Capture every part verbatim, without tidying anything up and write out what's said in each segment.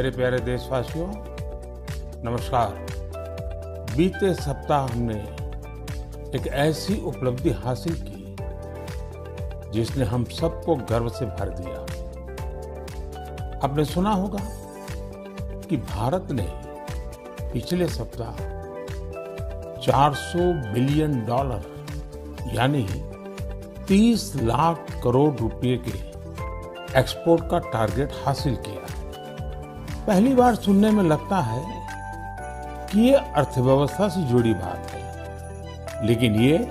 मेरे प्यारे देशवासियों, नमस्कार। बीते सप्ताह हमने एक ऐसी उपलब्धि हासिल की जिसने हम सबको गर्व से भर दिया। आपने सुना होगा कि भारत ने पिछले सप्ताह चार सौ बिलियन डॉलर यानी तीस लाख करोड़ रुपए के एक्सपोर्ट का टारगेट हासिल किया। पहली बार सुनने में लगता है कि ये अर्थव्यवस्था से जुड़ी बात है, लेकिन ये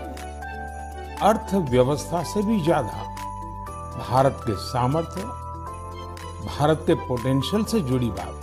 अर्थव्यवस्था से भी ज्यादा भारत के सामर्थ्य, भारत के पोटेंशियल से जुड़ी बात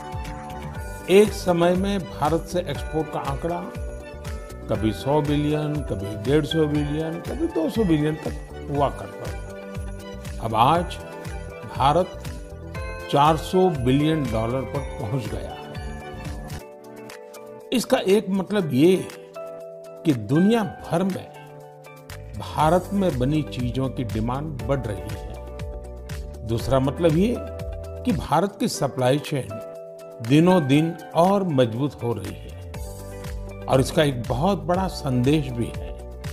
है। एक समय में भारत से एक्सपोर्ट का आंकड़ा कभी सौ बिलियन, कभी डेढ़ सौ बिलियन, कभी दो सौ बिलियन तक हुआ करता था। अब आज भारत चार सौ बिलियन डॉलर पर पहुंच गया है। इसका एक मतलब ये कि दुनिया भर में भारत में बनी चीजों की डिमांड बढ़ रही है। दूसरा मतलब ये कि भारत की सप्लाई चेन दिनों दिन और मजबूत हो रही है। और इसका एक बहुत बड़ा संदेश भी है।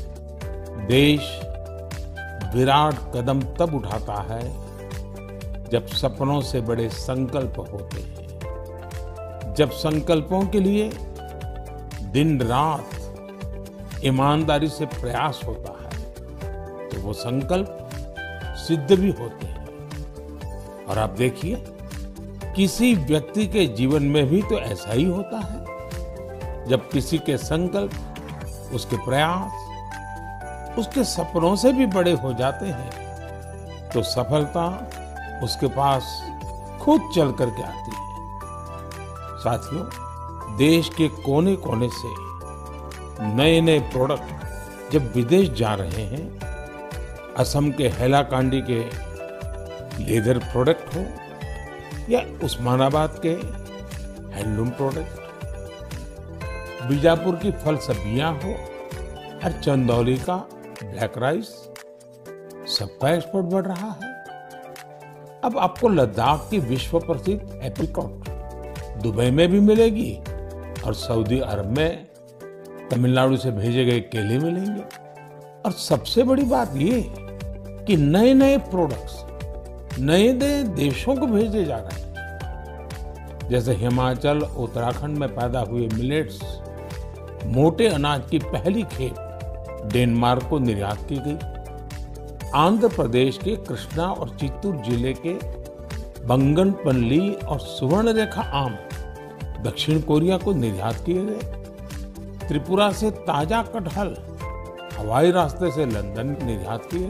देश विराट कदम तब उठाता है जब सपनों से बड़े संकल्प होते हैं, जब संकल्पों के लिए दिन रात ईमानदारी से प्रयास होता है तो वो संकल्प सिद्ध भी होते हैं। और आप देखिए, किसी व्यक्ति के जीवन में भी तो ऐसा ही होता है। जब किसी के संकल्प, उसके प्रयास, उसके सपनों से भी बड़े हो जाते हैं तो सफलता उसके पास खुद चल करके आती है। साथियों, देश के कोने कोने से नए नए प्रोडक्ट जब विदेश जा रहे हैं, असम के हैलाकांडी के लेदर प्रोडक्ट हो या उस्मानाबाद के हैंडलूम प्रोडक्ट, बीजापुर की फल सब्जियां हो और चंदौली का ब्लैक राइस, सबका एक्सपोर्ट बढ़ रहा है। अब आपको लद्दाख की विश्व प्रसिद्ध एप्रिकॉट दुबई में भी मिलेगी और सऊदी अरब में तमिलनाडु से भेजे गए केले मिलेंगे। और सबसे बड़ी बात ये कि नए नए प्रोडक्ट्स नए नए देशों को भेजे जा रहे हैं। जैसे हिमाचल, उत्तराखंड में पैदा हुए मिलेट्स, मोटे अनाज की पहली खेप डेनमार्क को निर्यात की गई। आंध्र प्रदेश के कृष्णा और चित्तूर जिले के बंगनपल्ली और सुवर्णरेखा आम दक्षिण कोरिया को निर्यात किए गए। त्रिपुरा से ताजा कटहल हवाई रास्ते से लंदन निर्यात किए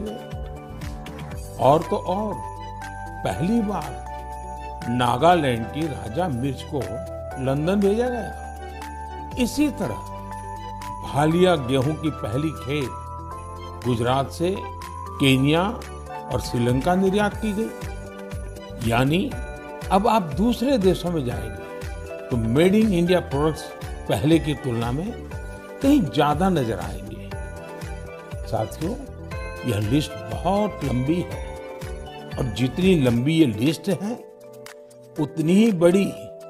गए। और तो और पहली बार नागालैंड की राजा मिर्च को लंदन भेजा गया। इसी तरह भालिया गेहूं की पहली खेप गुजरात से केन्या और श्रीलंका निर्यात की गई। यानी अब आप दूसरे देशों में जाएंगे तो मेड इन इंडिया प्रोडक्ट्स पहले की तुलना में कहीं ज्यादा नजर आएंगे। साथियों, यह लिस्ट बहुत लंबी है और जितनी लंबी ये लिस्ट है उतनी ही बड़ी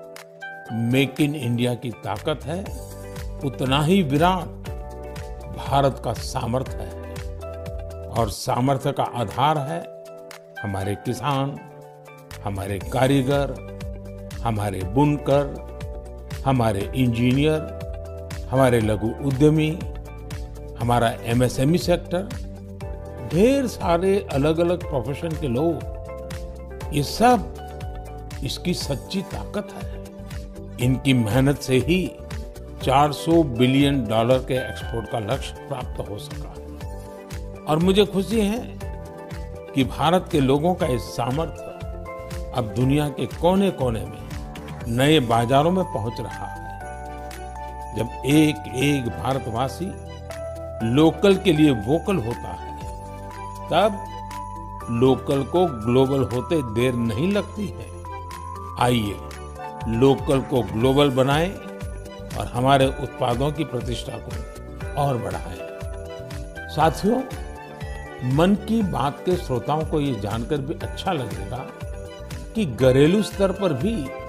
मेक इन इंडिया की ताकत है, उतना ही विराट भारत का सामर्थ्य है। और सामर्थ्य का आधार है हमारे किसान, हमारे कारीगर, हमारे बुनकर, हमारे इंजीनियर, हमारे लघु उद्यमी, हमारा एमएसएमई सेक्टर, ढेर सारे अलग अलग प्रोफेशन के लोग। ये सब इसकी सच्ची ताकत है। इनकी मेहनत से ही चार सौ बिलियन डॉलर के एक्सपोर्ट का लक्ष्य प्राप्त हो सका है। और मुझे खुशी है कि भारत के लोगों का इस सामर्थ्य अब दुनिया के कोने कोने में नए बाजारों में पहुंच रहा है। जब एक एक भारतवासी लोकल के लिए वोकल होता है, तब लोकल को ग्लोबल होते देर नहीं लगती है। आइए लोकल को ग्लोबल बनाएं और हमारे उत्पादों की प्रतिष्ठा को और बढ़ाएं। साथियों, मन की बात के श्रोताओं को ये जानकर भी अच्छा लगेगा कि घरेलू स्तर पर भी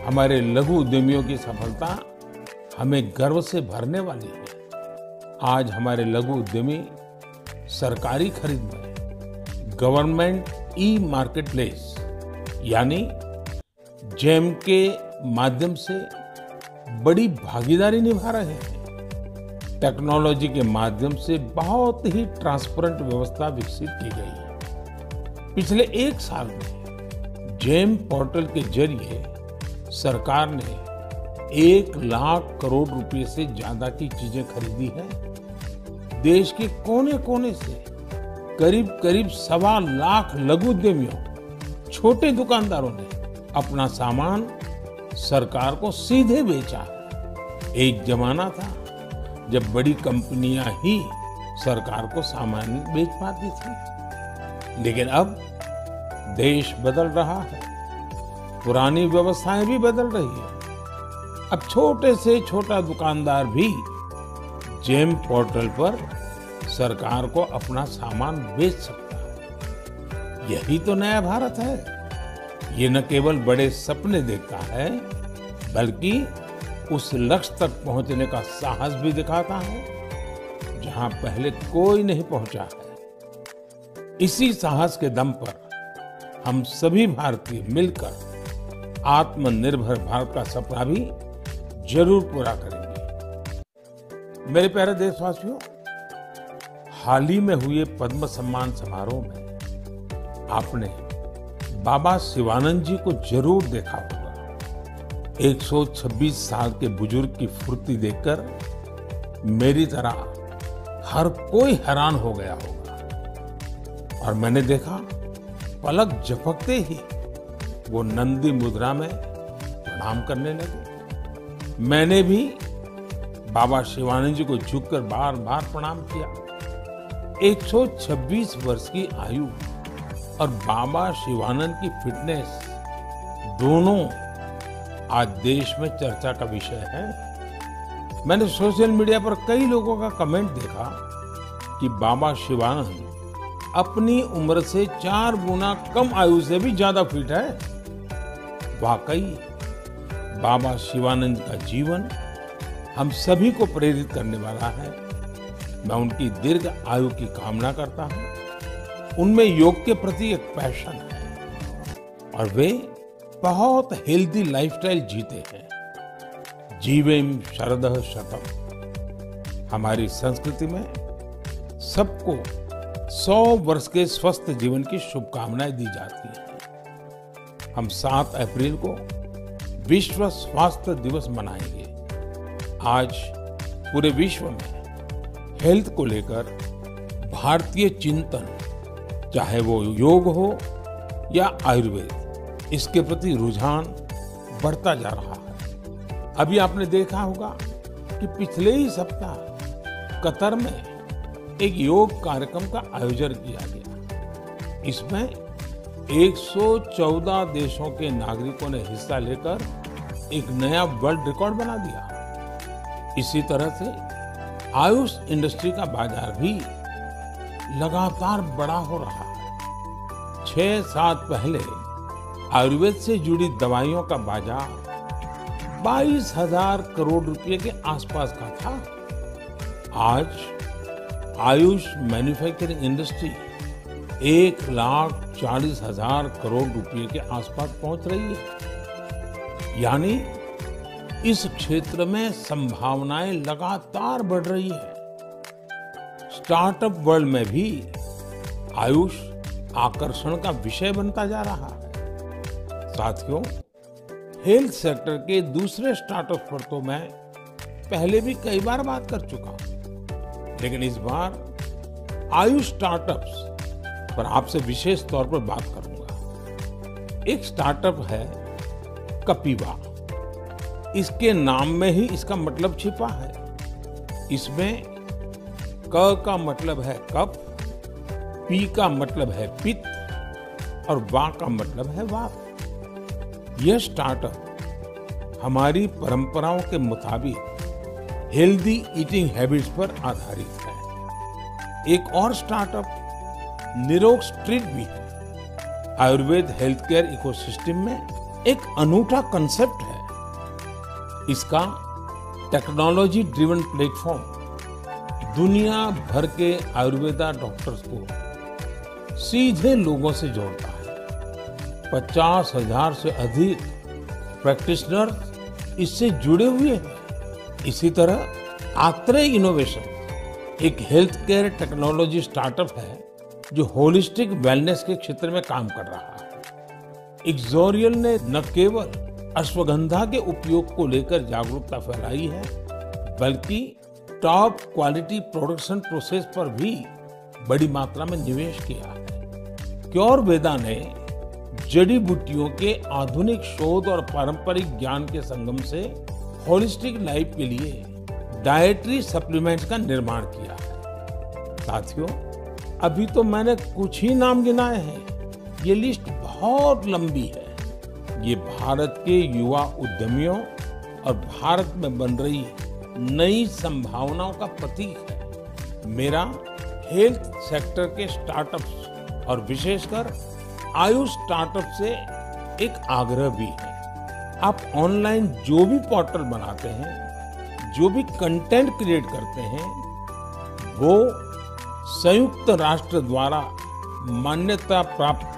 हमारे लघु उद्यमियों की सफलता हमें गर्व से भरने वाली है। आज हमारे लघु उद्यमी सरकारी खरीद में गवर्नमेंट ई मार्केटप्लेस यानी जेम के माध्यम से बड़ी भागीदारी निभा रहे हैं। टेक्नोलॉजी के माध्यम से बहुत ही ट्रांसपेरेंट व्यवस्था विकसित की गई है। पिछले एक साल में जेम पोर्टल के जरिए सरकार ने एक लाख करोड़ रुपए से ज्यादा की चीजें खरीदी हैं। देश के कोने कोने से करीब करीब सवा लाख लघु उद्यमियों, छोटे दुकानदारों ने अपना सामान सरकार को सीधे बेचा है। एक जमाना था जब बड़ी कंपनियां ही सरकार को सामान बेच पाती थी, लेकिन अब देश बदल रहा है, पुरानी व्यवस्थाएं भी बदल रही है। अब छोटे से छोटा दुकानदार भी जेम पोर्टल पर सरकार को अपना सामान बेच सकता है। यही तो नया भारत है। ये न केवल बड़े सपने देखता है, बल्कि उस लक्ष्य तक पहुंचने का साहस भी दिखाता है जहां पहले कोई नहीं पहुंचा है। इसी साहस के दम पर हम सभी भारतीय मिलकर आत्मनिर्भर भारत का सपना भी जरूर पूरा करेंगे। मेरे प्यारे देशवासियों, हाल ही में हुए पद्म सम्मान समारोह में आपने बाबा शिवानंद जी को जरूर देखा होगा। एक सौ छब्बीस साल के बुजुर्ग की फुर्ती देखकर मेरी तरह हर कोई हैरान हो गया होगा। और मैंने देखा, पलक झपकते ही वो नंदी मुद्रा में प्रणाम करने लगे। मैंने भी बाबा शिवानंद जी को झुककर बार बार प्रणाम किया। एक सौ छब्बीस वर्ष की आयु और बाबा शिवानंद की फिटनेस दोनों आज देश में चर्चा का विषय है। मैंने सोशल मीडिया पर कई लोगों का कमेंट देखा कि बाबा शिवानंद अपनी उम्र से चार गुना कम आयु से भी ज्यादा फिट है। वाकई बाबा शिवानंद का जीवन हम सभी को प्रेरित करने वाला है। मैं उनकी दीर्घ आयु की कामना करता हूं। उनमें योग के प्रति एक पैशन है और वे बहुत हेल्दी लाइफस्टाइल जीते हैं। जीवेम शरदः शतम्। हमारी संस्कृति में सबको सौ वर्ष के स्वस्थ जीवन की शुभकामनाएं दी जाती हैं। हम सात अप्रैल को विश्व स्वास्थ्य दिवस मनाएंगे। आज पूरे विश्व में हेल्थ को लेकर भारतीय चिंतन, चाहे वो योग हो या आयुर्वेद, इसके प्रति रुझान बढ़ता जा रहा है। अभी आपने देखा होगा कि पिछले ही सप्ताह कतर में एक योग कार्यक्रम का आयोजन किया गया। इसमें एक सौ चौदह देशों के नागरिकों ने हिस्सा लेकर एक नया वर्ल्ड रिकॉर्ड बना दिया। इसी तरह से आयुष इंडस्ट्री का बाजार भी लगातार बड़ा हो रहा है। छह साल पहले आयुर्वेद से जुड़ी दवाइयों का बाजार बाईस हजार करोड़ रुपए के आसपास का था। आज आयुष मैन्युफैक्चरिंग इंडस्ट्री एक लाख चालीस हजार करोड़ रुपए के आसपास पहुंच रही है। यानी इस क्षेत्र में संभावनाएं लगातार बढ़ रही है। स्टार्टअप वर्ल्ड में भी आयुष आकर्षण का विषय बनता जा रहा है। साथियों, हेल्थ सेक्टर के दूसरे स्टार्टअप पर तो मैं पहले भी कई बार बात कर चुका हूं, लेकिन इस बार आयुष स्टार्टअप्स पर आपसे विशेष तौर पर बात करूंगा। एक स्टार्टअप है कपिवा। इसके नाम में ही इसका मतलब छिपा है। इसमें क का मतलब है कफ, पी का मतलब है पित्त और वा का मतलब है वात। यह स्टार्टअप हमारी परंपराओं के मुताबिक हेल्दी ईटिंग हैबिट्स पर आधारित है। एक और स्टार्टअप निरोग स्ट्रीट भी है। आयुर्वेद हेल्थ केयर इकोसिस्टम में एक अनूठा कंसेप्ट है। इसका टेक्नोलॉजी ड्रिवन प्लेटफॉर्म दुनिया भर के आयुर्वेदा डॉक्टर्स को सीधे लोगों से जोड़ता है। पचास हजार से अधिक प्रैक्टिशनर्स इससे जुड़े हुए हैं। इसी तरह आत्रेय इनोवेशन एक हेल्थ केयर टेक्नोलॉजी स्टार्टअप है जो होलिस्टिक वेलनेस के क्षेत्र में काम कर रहा है। इक्सोरियल ने न केवल अश्वगंधा के उपयोग को लेकर जागरूकता फैलाई है, बल्कि टॉप क्वालिटी प्रोडक्शन प्रोसेस पर भी बड़ी मात्रा में निवेश किया है। क्योरवेदा ने जड़ी बूटियों के आधुनिक शोध और पारंपरिक ज्ञान के संगम से होलिस्टिक लाइफ के लिए डाइटरी सप्लीमेंट्स का निर्माण किया है। साथियों, अभी तो मैंने कुछ ही नाम गिनाए हैं, ये लिस्ट बहुत लंबी है। ये भारत के युवा उद्यमियों और भारत में बन रही नई संभावनाओं का प्रतीक है। मेरा हेल्थ सेक्टर के स्टार्टअप्स और विशेषकर आयुष स्टार्टअप से एक आग्रह भी है। आप ऑनलाइन जो भी पोर्टल बनाते हैं, जो भी कंटेंट क्रिएट करते हैं, वो संयुक्त राष्ट्र द्वारा मान्यता प्राप्त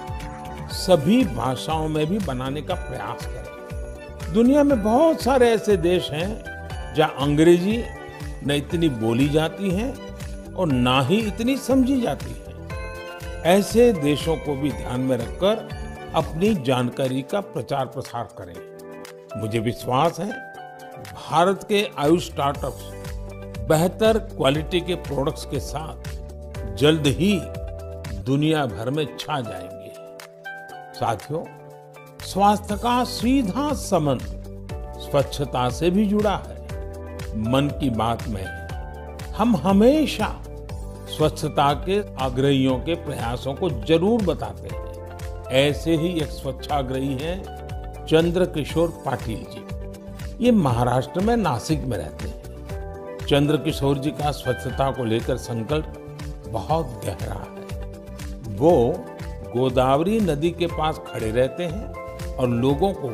सभी भाषाओं में भी बनाने का प्रयास करें। दुनिया में बहुत सारे ऐसे देश हैं जहां अंग्रेजी न इतनी बोली जाती है और ना ही इतनी समझी जाती है। ऐसे देशों को भी ध्यान में रखकर अपनी जानकारी का प्रचार प्रसार करें। मुझे विश्वास है भारत के आयुष स्टार्टअप्स बेहतर क्वालिटी के प्रोडक्ट्स के साथ जल्द ही दुनिया भर में छा जाएंगे। साथियों, स्वास्थ्य का सीधा संबंध स्वच्छता से भी जुड़ा है। मन की बात में हम हमेशा स्वच्छता के आग्रहियों के प्रयासों को जरूर बताते हैं। ऐसे ही एक स्वच्छाग्रही हैं चंद्रकिशोर पाटिल जी। ये महाराष्ट्र में नासिक में रहते हैं। चंद्रकिशोर जी का स्वच्छता को लेकर संकल्प बहुत गहरा है। वो गोदावरी नदी के पास खड़े रहते हैं और लोगों को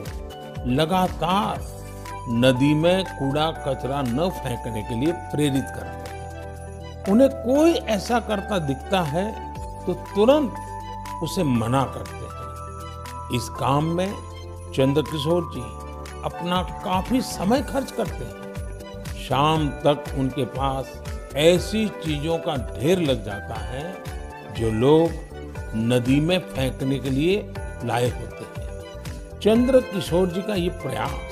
लगातार नदी में कूड़ा कचरा न फेंकने के लिए प्रेरित करते हैं। उन्हें कोई ऐसा करता दिखता है तो तुरंत उसे मना करते हैं। इस काम में चंद्रकिशोर जी अपना काफी समय खर्च करते हैं। शाम तक उनके पास ऐसी चीजों का ढेर लग जाता है जो लोग नदी में फेंकने के लिए लाए होते हैं। चंद्रकिशोर जी का ये प्रयास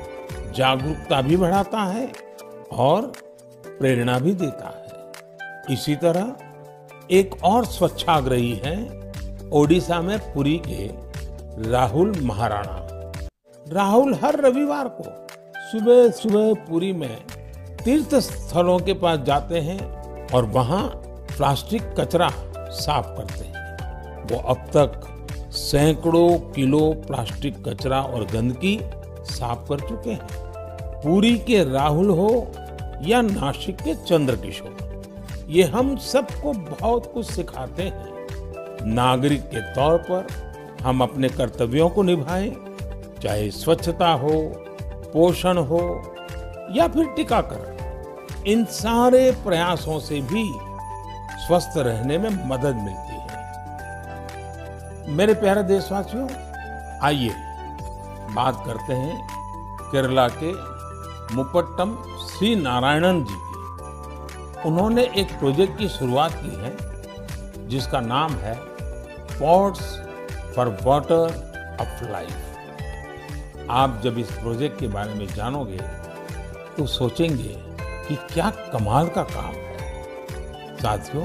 जागरूकता भी बढ़ाता है और प्रेरणा भी देता है। इसी तरह एक और स्वच्छाग्रही हैं ओडिशा में पुरी के राहुल महाराणा। राहुल हर रविवार को सुबह सुबह पुरी में तीर्थ स्थलों के पास जाते हैं और वहां प्लास्टिक कचरा साफ करते हैं। वो अब तक सैकड़ों किलो प्लास्टिक कचरा और गंदगी साफ कर चुके हैं। पुरी के राहुल हो या नासिक के चंद्रकिशोर, ये हम सबको बहुत कुछ सिखाते हैं। नागरिक के तौर पर हम अपने कर्तव्यों को निभाएं, चाहे स्वच्छता हो, पोषण हो या फिर टीकाकरण। इन सारे प्रयासों से भी स्वस्थ रहने में मदद मिलती है। मेरे प्यारे देशवासियों, आइए बात करते हैं केरला के मुपट्टम श्री नारायणन जी की। उन्होंने एक प्रोजेक्ट की शुरुआत की है जिसका नाम है pots for water of life. आप जब इस प्रोजेक्ट के बारे में जानोगे तो सोचेंगे कि क्या कमाल का काम है। साथियों,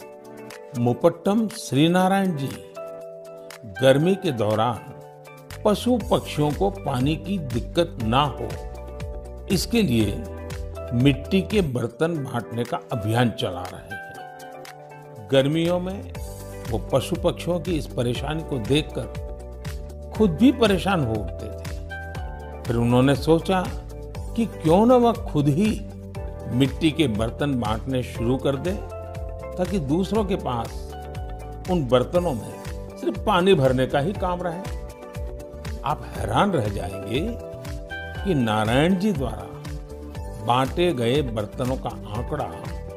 मुपट्टम श्री नारायण जी गर्मी के दौरान पशु पक्षियों को पानी की दिक्कत ना हो, इसके लिए मिट्टी के बर्तन बांटने का अभियान चला रहे हैं। गर्मियों में वो पशु पक्षियों की इस परेशानी को देखकर खुद भी परेशान हो उठते थे। फिर उन्होंने सोचा कि क्यों न वह खुद ही मिट्टी के बर्तन बांटने शुरू कर दे, ताकि दूसरों के पास उन बर्तनों में सिर्फ पानी भरने का ही काम रहे। आप हैरान रह जाएंगे कि नारायण जी द्वारा बांटे गए बर्तनों का आंकड़ा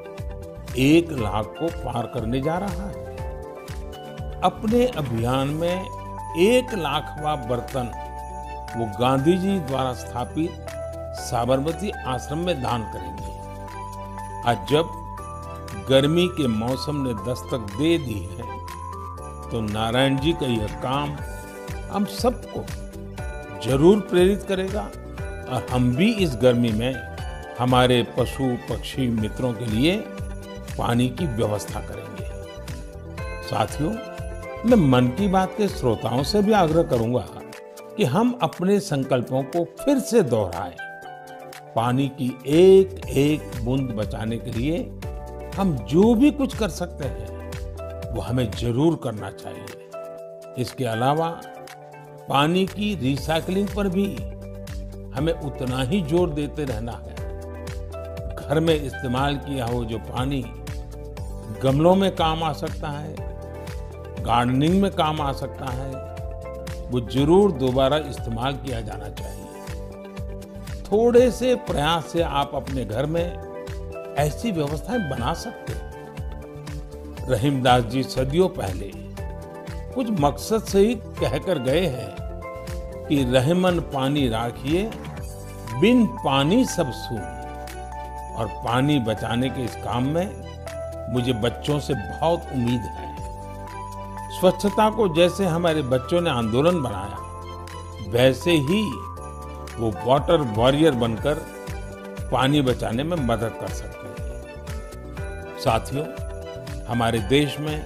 एक लाख को पार करने जा रहा है। अपने अभियान में एक लाखवां बर्तन वो गांधी जी द्वारा स्थापित साबरमती आश्रम में दान करेंगे। आज जब गर्मी के मौसम ने दस्तक दे दी है, तो नारायण जी का यह काम हम सबको जरूर प्रेरित करेगा और हम भी इस गर्मी में हमारे पशु पक्षी मित्रों के लिए पानी की व्यवस्था करेंगे। साथियों, मैं मन की बात के श्रोताओं से भी आग्रह करूंगा कि हम अपने संकल्पों को फिर से दोहराएं। पानी की एक एक बूंद बचाने के लिए हम जो भी कुछ कर सकते हैं वो हमें जरूर करना चाहिए। इसके अलावा पानी की रिसाइकलिंग पर भी हमें उतना ही जोर देते रहना है। घर में इस्तेमाल किया हो जो पानी गमलों में काम आ सकता है, गार्डनिंग में काम आ सकता है, वो जरूर दोबारा इस्तेमाल किया जाना चाहिए। थोड़े से प्रयास से आप अपने घर में ऐसी व्यवस्थाएं बना सकते हैं। रहीमदास जी सदियों पहले कुछ मकसद से ही कहकर गए हैं कि रहमन पानी राखिए, बिन पानी सब सून। और पानी बचाने के इस काम में मुझे बच्चों से बहुत उम्मीद है। स्वच्छता को जैसे हमारे बच्चों ने आंदोलन बनाया, वैसे ही वो वाटर वॉरियर बनकर पानी बचाने में मदद कर सकते हैं। साथियों, हमारे देश में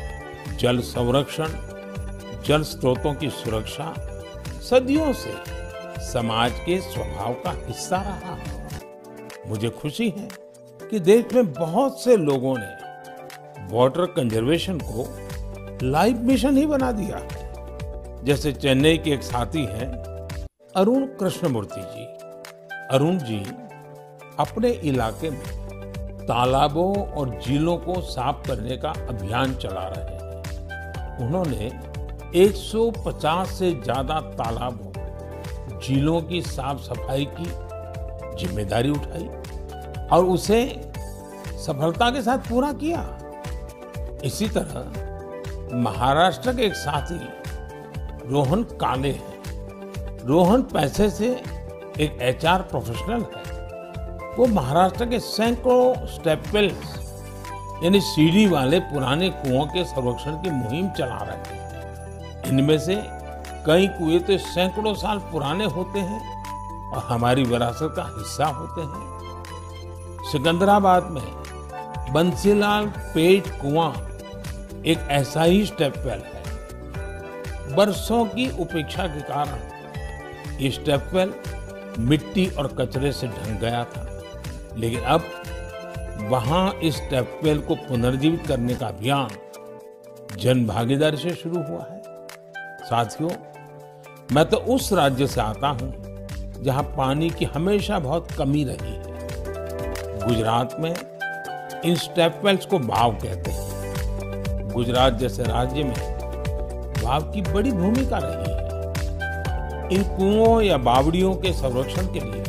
जल संरक्षण, जल स्रोतों की सुरक्षा सदियों से समाज के स्वभाव का हिस्सा रहा है। मुझे खुशी है कि देश में बहुत से लोगों ने वाटर कंजर्वेशन को लाइफ मिशन ही बना दिया है। जैसे चेन्नई के एक साथी हैं अरुण कृष्णमूर्ति जी। अरुण जी अपने इलाके में तालाबों और झीलों को साफ करने का अभियान चला रहे हैं। उन्होंने एक सौ पचास से ज्यादा तालाबों, झीलों की साफ सफाई की जिम्मेदारी उठाई और उसे सफलता के साथ पूरा किया। इसी तरह महाराष्ट्र के एक साथी रोहन काले हैं। रोहन पैसे से एक एचआर प्रोफेशनल है। वो महाराष्ट्र के सैकड़ों स्टेप वेल्स यानी सीढ़ी वाले पुराने कुओं के संरक्षण की मुहिम चला रहे हैं। इनमें से कई कुएं तो सैकड़ों साल पुराने होते हैं और हमारी विरासत का हिस्सा होते हैं। सिकंदराबाद में बंसीलाल पेट कुआं एक ऐसा ही स्टेप वेल है। बरसों की उपेक्षा के कारण ये स्टेप वेल मिट्टी और कचरे से ढक गया था, लेकिन अब वहां इस स्टेप वेल को पुनर्जीवित करने का अभियान जन भागीदारी से शुरू हुआ है। साथियों, मैं तो उस राज्य से आता हूं जहां पानी की हमेशा बहुत कमी रही है। गुजरात में इन स्टेप वेल्स को बाव कहते हैं। गुजरात जैसे राज्य में बाव की बड़ी भूमिका रही है। इन कुओं या बावड़ियों के संरक्षण के लिए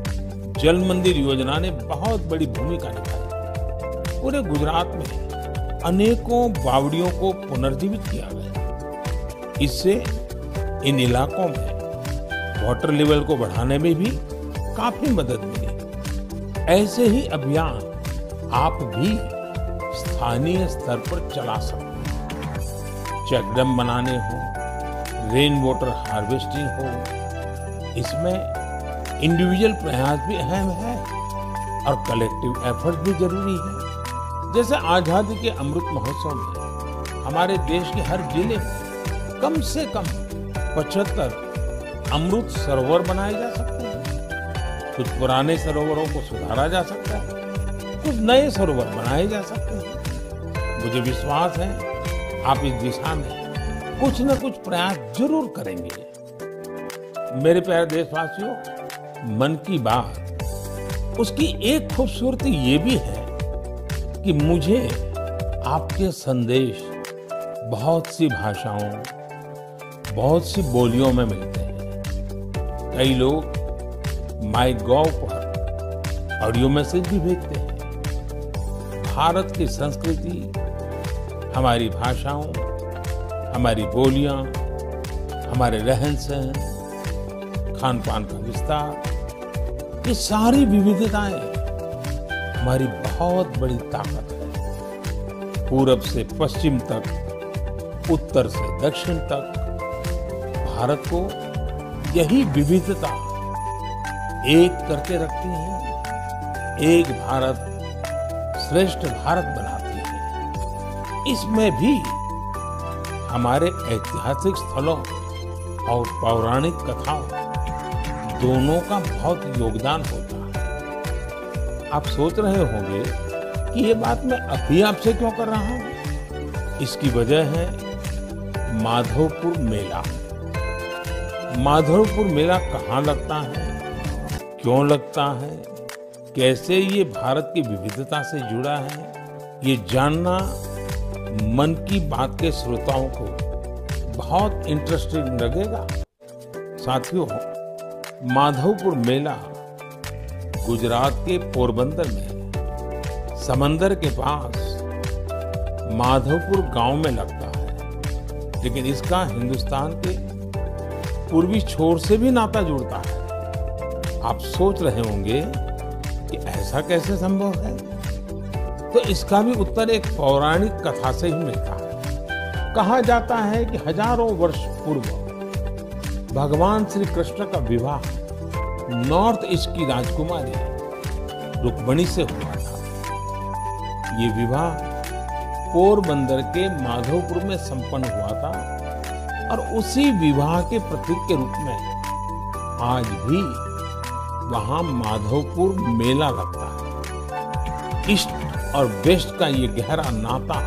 जल मंदिर योजना ने बहुत बड़ी भूमिका निभाई। पूरे गुजरात में अनेकों बावड़ियों को पुनर्जीवित किया गया। इससे इन इलाकों में वाटर लेवल को बढ़ाने में भी काफी मदद मिली। ऐसे ही अभियान आप भी स्थानीय स्तर पर चला सकते हैं। चेक डैम बनाने हो, रेन वाटर हार्वेस्टिंग हो, इसमें इंडिविजुअल प्रयास भी अहम है और कलेक्टिव एफर्ट भी जरूरी है। जैसे आजादी के अमृत महोत्सव में हमारे देश के हर जिले में कम से कम पचहत्तर अमृत सरोवर बनाए जा सकते हैं। कुछ पुराने सरोवरों को सुधारा जा सकता है, कुछ नए सरोवर बनाए जा सकते हैं। मुझे विश्वास है आप इस दिशा में कुछ न कुछ प्रयास जरूर करेंगे। मेरे प्यारे देशवासियों, मन की बात उसकी एक खूबसूरती ये भी है कि मुझे आपके संदेश बहुत सी भाषाओं, बहुत सी बोलियों में मिलते हैं। कई लोग माई गॉव पर ऑडियो मैसेज भी भेजते हैं। भारत की संस्कृति, हमारी भाषाओं, हमारी बोलियां, हमारे रहन सहन, खान पान का विस्तार, ये सारी विविधताएं हमारी बहुत बड़ी ताकत है। पूरब से पश्चिम तक, उत्तर से दक्षिण तक, भारत को यही विविधता एक करके रखती है, एक भारत श्रेष्ठ भारत बनाती है। इसमें भी हमारे ऐतिहासिक स्थलों और पौराणिक कथाओं दोनों का बहुत योगदान होता है। आप सोच रहे होंगे कि ये बात मैं अभी आपसे क्यों कर रहा हूं? इसकी वजह है माधवपुर मेला। माधवपुर मेला कहाँ लगता है, क्यों लगता है, कैसे ये भारत की विविधता से जुड़ा है, ये जानना मन की बात के श्रोताओं को बहुत इंटरेस्टिंग लगेगा। साथियों, माधवपुर मेला गुजरात के पोरबंदर में समंदर के पास माधवपुर गांव में लगता है, लेकिन इसका हिंदुस्तान के पूर्वी छोर से भी नाता जुड़ता है। आप सोच रहे होंगे कि ऐसा कैसे संभव है? तो इसका भी उत्तर एक पौराणिक कथा से ही मिलता है। कहा जाता है कि हजारों वर्ष पूर्व भगवान श्री कृष्ण का विवाह नॉर्थ ईस्ट की राजकुमारी रुक्मिणी से हुआ था। ये विवाह पोरबंदर के माधवपुर में संपन्न हुआ था और उसी विवाह के प्रतीक के रूप में आज भी वहां माधवपुर मेला लगता है। ईस्ट और वेस्ट का ये गहरा नाता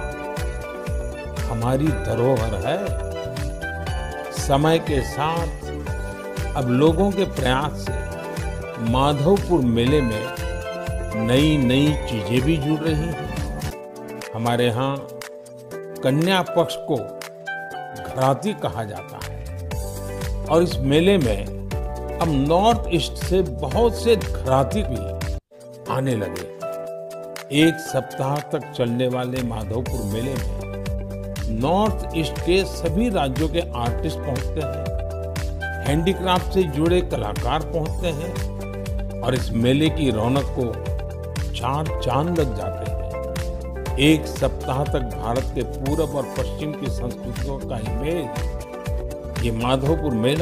हमारी धरोहर है। समय के साथ अब लोगों के प्रयास से माधवपुर मेले में नई नई चीजें भी जुड़ रही हैं। हमारे यहाँ कन्या पक्ष को घराती कहा जाता है और इस मेले में अब नॉर्थ ईस्ट से बहुत से घराती भी आने लगे। एक सप्ताह तक चलने वाले माधवपुर मेले में नॉर्थ ईस्ट के सभी राज्यों के आर्टिस्ट पहुंचते हैं, हैंडीक्राफ्ट से जुड़े कलाकार पहुंचते हैं और इस मेले की रौनक को चार चांद लग जाते हैं। एक सप्ताह तक भारत के पूरब और पश्चिम की संस्कृतियों का मेल, ये माधवपुर मेला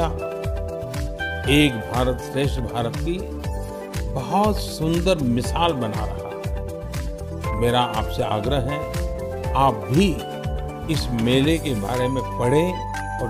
एक भारत श्रेष्ठ भारत की बहुत सुंदर मिसाल बना रहा है। मेरा आपसे आग्रह है, आप भी इस मेले के बारे में पढ़ें और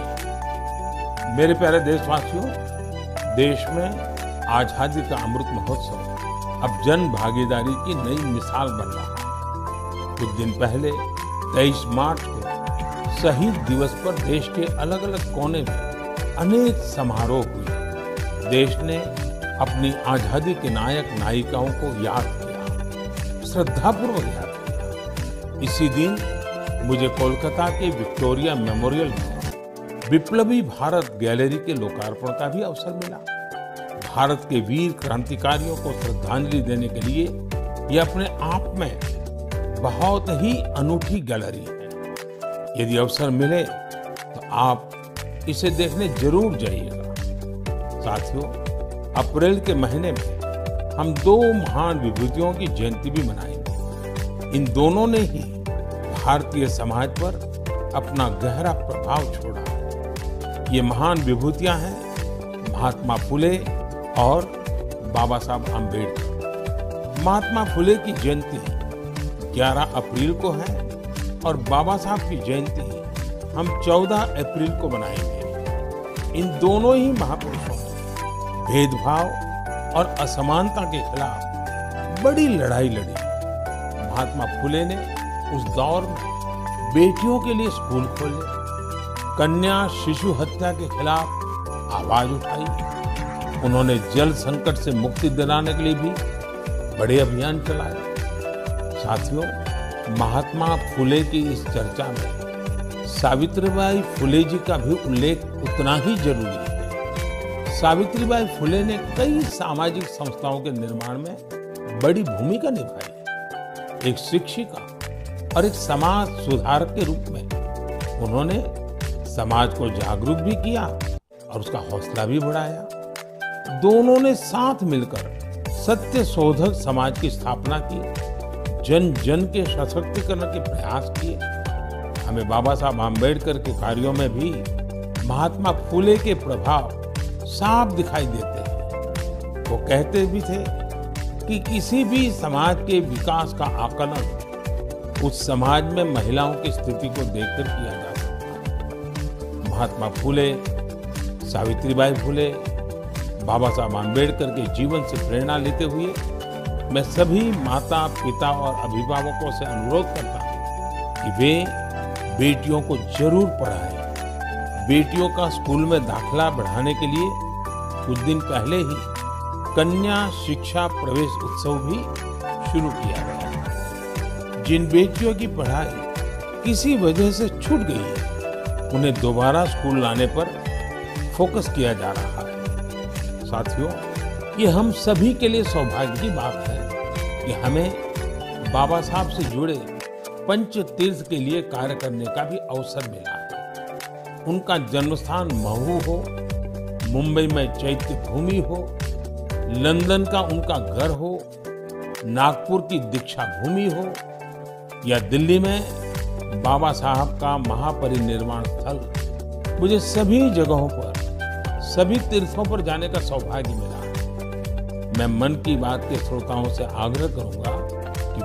जानें। मेरे प्यारे देशवासियों, देश में आजादी का अमृत महोत्सव अब जन भागीदारी की नई मिसाल बन रहा है। कुछ दिन पहले तेईस मार्च को शहीद दिवस पर देश के अलग अलग कोने में अनेक समारोह हुए। देश ने अपनी आजादी के नायक नायिकाओं को याद किया, श्रद्धापूर्वक याद किया। इसी दिन मुझे कोलकाता के विक्टोरिया मेमोरियल में विप्लवी भारत गैलरी के लोकार्पण का भी अवसर मिला। भारत के वीर क्रांतिकारियों को श्रद्धांजलि देने के लिए यह अपने आप में बहुत ही अनूठी गैलरी है। यदि अवसर मिले तो आप इसे देखने जरूर जाइएगा। साथियों, अप्रैल के महीने में हम दो महान विभूतियों की जयंती भी मनाएंगे। इन दोनों ने ही भारतीय समाज पर अपना गहरा प्रभाव छोड़ा है। ये महान विभूतियां हैं महात्मा फुले और बाबा साहब आम्बेडकर। महात्मा फुले की जयंती ग्यारह अप्रैल को है और बाबा साहब की जयंती हम चौदह अप्रैल को मनाएंगे। इन दोनों ही महापुरुषों ने भेदभाव और असमानता के खिलाफ बड़ी लड़ाई लड़ी। महात्मा फुले ने उस दौर में बेटियों के लिए स्कूल खोले, कन्या शिशु हत्या के खिलाफ आवाज उठाई। उन्होंने जल संकट से मुक्ति दिलाने के लिए भी बड़े अभियान चलाए। साथियों, महात्मा फुले की इस चर्चा में सावित्रीबाई फुले जी का भी उल्लेख उतना ही जरूरी है। सावित्रीबाई फुले ने कई सामाजिक संस्थाओं के निर्माण में बड़ी भूमिका निभाई। एक शिक्षिका और एक समाज सुधारक के रूप में उन्होंने समाज को जागरूक भी किया और उसका हौसला भी बढ़ाया। दोनों ने साथ मिलकर सत्य शोधक समाज की स्थापना की, जन जन के सशक्तिकरण के प्रयास किए। हमें बाबा साहब आम्बेडकर के कार्यों में भी महात्मा फुले के प्रभाव साफ दिखाई देते हैं। वो कहते भी थे कि किसी भी समाज के विकास का आकलन उस समाज में महिलाओं की स्थिति को देखकर किया जा सकता है। महात्मा फुले, सावित्रीबाई फुले, बाबा साहब आम्बेडकर के जीवन से प्रेरणा लेते हुए मैं सभी माता पिता और अभिभावकों से अनुरोध करता हूं कि वे बेटियों को जरूर पढ़ाएं। बेटियों का स्कूल में दाखिला बढ़ाने के लिए कुछ दिन पहले ही कन्या शिक्षा प्रवेश उत्सव भी शुरू किया गया। जिन बेटियों की पढ़ाई किसी वजह से छूट गई है, उन्हें दोबारा स्कूल लाने पर फोकस किया जा रहा है। साथियों, ये हम सभी के लिए सौभाग्य की बात है कि हमें बाबा साहब से जुड़े पंच तीर्थ के लिए कार्य करने का भी अवसर मिला है। उनका जन्मस्थान महू हो, मुंबई में चैत्य भूमि हो, लंदन का उनका घर हो, नागपुर की दीक्षा भूमि हो या दिल्ली में बाबा साहब का महापरिनिर्वाण स्थल, मुझे सभी जगहों पर, सभी तीर्थों पर जाने का सौभाग्य मिला है। मैं मन की बात के श्रोताओं से आग्रह करूंगा कि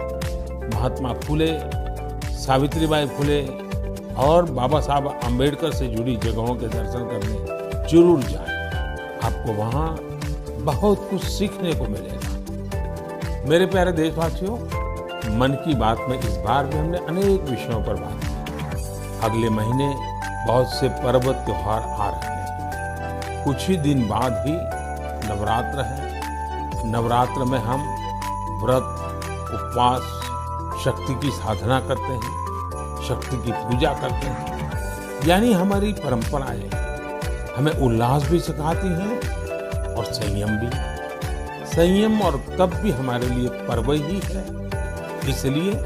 वे महात्मा फुले, सावित्रीबाई फुले और बाबा साहब आम्बेडकर से जुड़ी जगहों के दर्शन करने जरूर जाएं। आपको वहां बहुत कुछ सीखने को मिलेगा। मेरे प्यारे देशवासियों, मन की बात में इस बार भी हमने अनेक विषयों पर बात की। अगले महीने बहुत से पर्व त्योहार आ रहे हैं। कुछ ही दिन बाद ही नवरात्र है। नवरात्र में हम व्रत, उपवास, शक्ति की साधना करते हैं, शक्ति की पूजा करते हैं। यानी हमारी परंपराएं हमें उल्लास भी सिखाती हैं और संयम भी। संयम और तप भी हमारे लिए पर्व ही है। इसलिए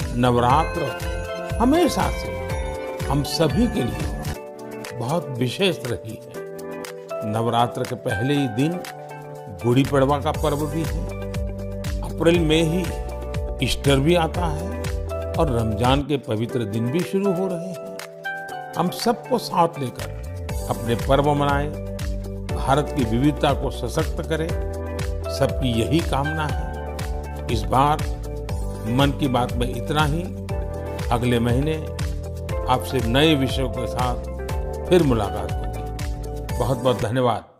नवरात्र हमेशा से हम सभी के लिए बहुत विशेष रही है। नवरात्र के पहले ही दिन गुड़ी पड़वा का पर्व भी है। अप्रैल में ही ईस्टर भी आता है और रमजान के पवित्र दिन भी शुरू हो रहे हैं। हम सबको साथ लेकर अपने पर्व मनाएं, भारत की विविधता को सशक्त करें, सबकी यही कामना है। इस बार मन की बात में इतना ही। अगले महीने आपसे नए विषयों के साथ फिर मुलाकात होगी। बहुत बहुत धन्यवाद।